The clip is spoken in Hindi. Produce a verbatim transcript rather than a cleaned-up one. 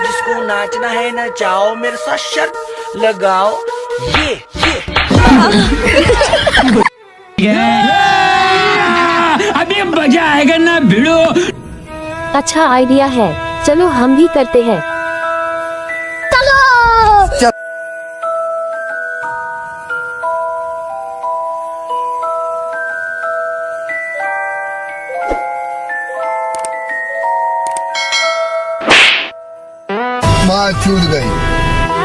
जिसको नाचना है नचाओ, मेरे साथ शर्त लगाओ। ये ये अभी मजा आएगा ना भिड़ो। अच्छा आइडिया है, चलो हम भी करते हैं। चलो चल। माँ छूट गई।